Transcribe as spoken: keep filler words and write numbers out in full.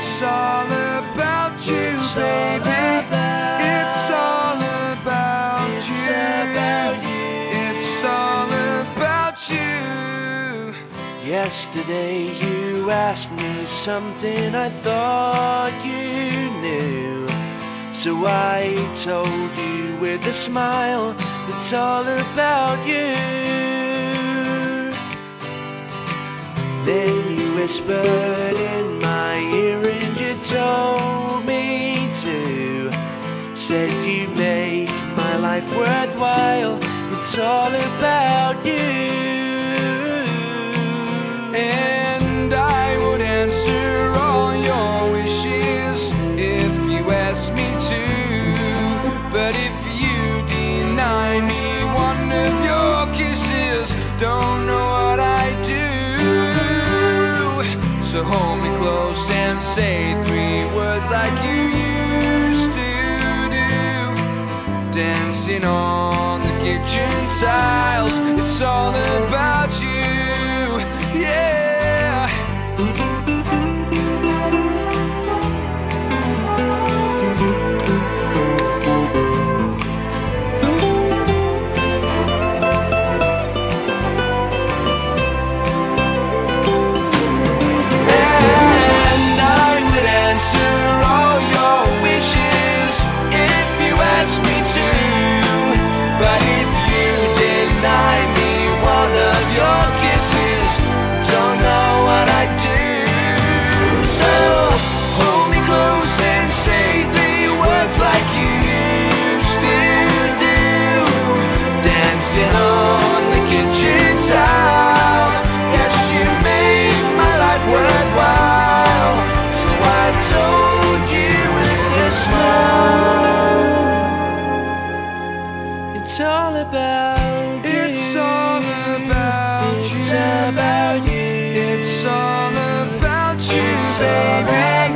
It's all about you, baby. It's all about you. It's all about you. Yesterday you asked me something I thought you knew, so I told you with a smile, it's all about you. Then you whispered in my ear and you told me to, said you make my life worthwhile, it's all about you. And I would answer all your wishes if you asked me to, but if you deny me one of your kisses, don't know what I do. So hold me close and say three words like you used to do, dancing on the kitchen tiles, it's all about you, yeah. It's all about you. It's all about you. It's all about you. It's all about you, baby.